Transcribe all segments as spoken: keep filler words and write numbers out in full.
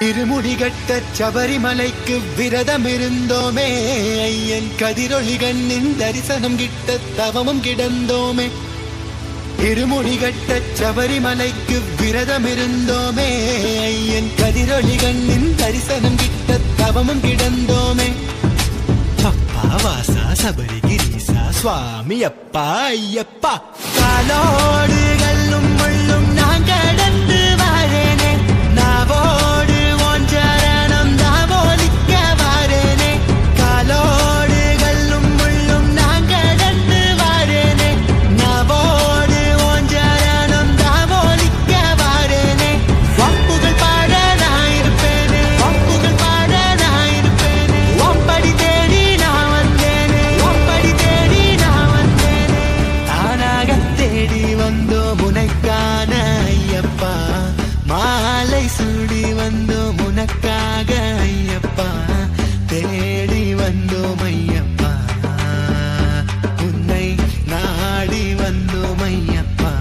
திருமுடிகட்ட சபரிமலைக்கு விரதம் இருந்தோமே ஐயன் கதிரொளி கண்ணின் தரிசனம் கிட்ட தவமும் கிடந்தோமே. திருமுடிகட்ட சபரிமலைக்கு விரதம் இருந்தோமே ஐயன் கதிரொளி கண்ணின் தரிசனம் கிட்ட தவமும் கிடந்தோமே. அப்பா வாசா சபரிகிரீசா சுவாமி அப்பா ஐயப்பா காலோடு கல்லும் முள்ளும் நான் கடந்து வாரேனே நாவோடு ஓன் சரணம் தாவோலிக்க வாரேனே. காலோடு கல்லும் முள்ளும் நான் கடந்து வாரேனே நாவோடு ஓன் சரணம் தாவோலிக்க வாரேனே. வம்புகள் பாட நான் இருப்பேனே வம்புகள் பாட நான் இருப்பேனே. ஒம்படி தேடி நான் வந்தேனே ஒம்படி தேடி நான் வந்தேனே. தானாக தேடி வந்தோம் உனக்கான ஐயப்பா மாலை சூடி வந்தோம் உனக்காக ஐயப்பா தேடி வந்தோம் ஐயப்பா உன்னை நாடி வந்தோம் ஐயப்பா.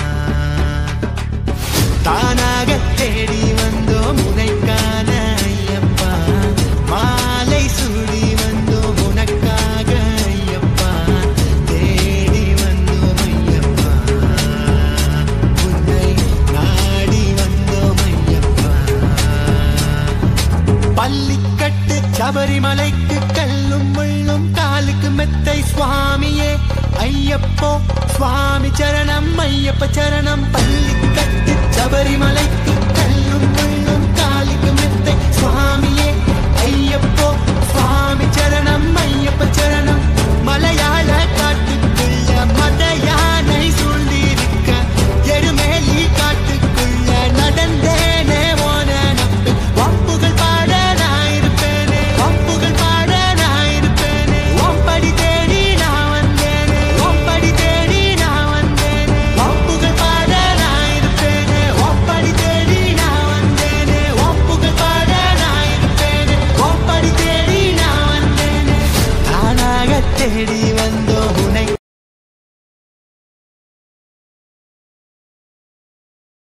தானாக தேடி வந்தோம் உனக்கான ஐயப்பா மாலை சூடி வந்தோம் உனக்காக ஐயப்பா தேடி வந்தோம் ஐயப்பா உன்னை நாடி வந்தோம் ஐயப்பா. பள்ளிக்கட்டு சபரிமலைக்கு கல்லும் முள்ளும் காலுக்கு மெத்தை சுவாமியே ஐயப்போ சுவாமி சரணம் ஐயப்ப சரணம். பள்ளிக்கட்டு சபரிமலைக்கு கல்லும் முள்ளும் காலுக்கு மெத்தை சுவாமியே ஐயப்போ சுவாமி சரணம் ஐயப்ப சரணம். மலையாள காட்டுக்குள்ள மத யானை சூழ்ந்திருக்க எருமேலி காட்டுக்குள்ள நடந்தேனே ஓன நம்பு. வம்புகள் பாட நான் இருப்பேனே வம்புகள் பாட நான் இருப்பேனே. ஒம்படி தேடி நான் வந்தேனே ஒம்படி தேடி நான் வந்தேனே. வம்புகள் பாட நான் இருப்பேனே ஒம்படி தேடி நான் வந்தேனே. வம்புகள் பாட நான் இருப்பேனே ஒம்படி தேடி நான் வந்தேனே. தானாக தேடி வந்தோம்